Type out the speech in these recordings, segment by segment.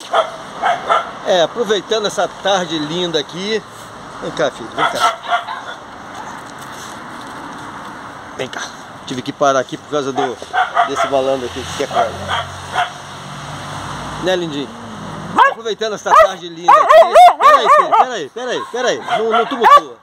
Aproveitando essa tarde linda aqui. Vem cá, filho, vem cá. Vem cá. Tive que parar aqui por causa desse malandro aqui que quer coisa. Né, lindinho? Aproveitando essa tarde linda aqui. Peraí, filho, peraí. Não tumultua.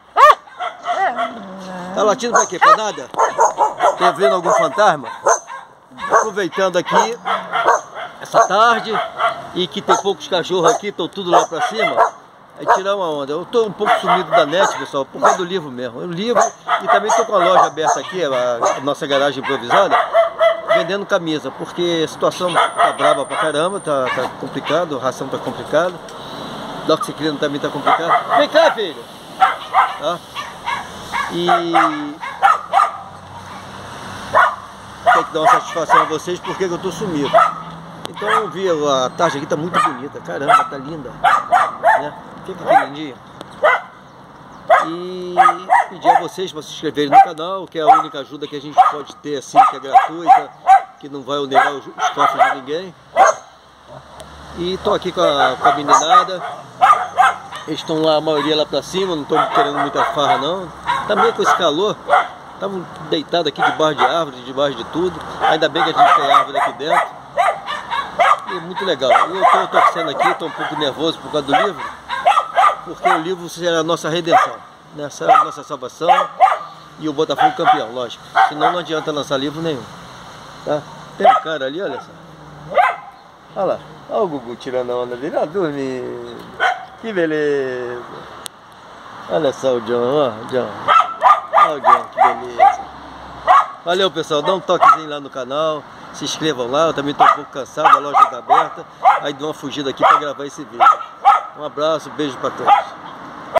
Tá latindo pra quê? Pra nada? Tá vendo algum fantasma? Aproveitando aqui essa tarde e que tem poucos cachorros aqui, estão tudo lá pra cima, aí tirar uma onda. Eu tô um pouco sumido da net, pessoal, por causa do livro mesmo. O livro, e também tô com a loja aberta aqui, a nossa garagem improvisada, vendendo camisa, porque a situação tá braba pra caramba, tá complicado, a ração tá complicada, doxiclina também tá complicado. Vem cá, filho! Tá? E tem que dar uma satisfação a vocês porque eu tô sumido. Então eu vi, a tarde aqui tá muito bonita, caramba, tá linda, né? Fica aqui lindinho. E pedir a vocês para se inscreverem no canal, que é a única ajuda que a gente pode ter assim, que é gratuita, que não vai onerar os cofres de ninguém. E tô aqui com a meninada. Eles estão lá, a maioria lá pra cima, não estão querendo muita farra não. Também com esse calor, estavam deitados aqui debaixo de árvore, debaixo de tudo. Ainda bem que a gente tem árvore aqui dentro. E muito legal. Eu estou torcendo aqui, estou um pouco nervoso por causa do livro, porque o livro será a nossa redenção, né? Será a nossa salvação e o Botafogo campeão, lógico. Senão não adianta lançar livro nenhum. Tá? Tem um cara ali, olha só. Olha lá, olha o Gugu tirando a onda dele, ó, dormindo. Que beleza. Olha só o John, ó, o John. Olha o John, que beleza. Valeu, pessoal, dá um toquezinho lá no canal, se inscrevam lá, eu também estou um pouco cansado, a loja está aberta, aí dou uma fugida aqui para gravar esse vídeo. Um abraço, beijo para todos.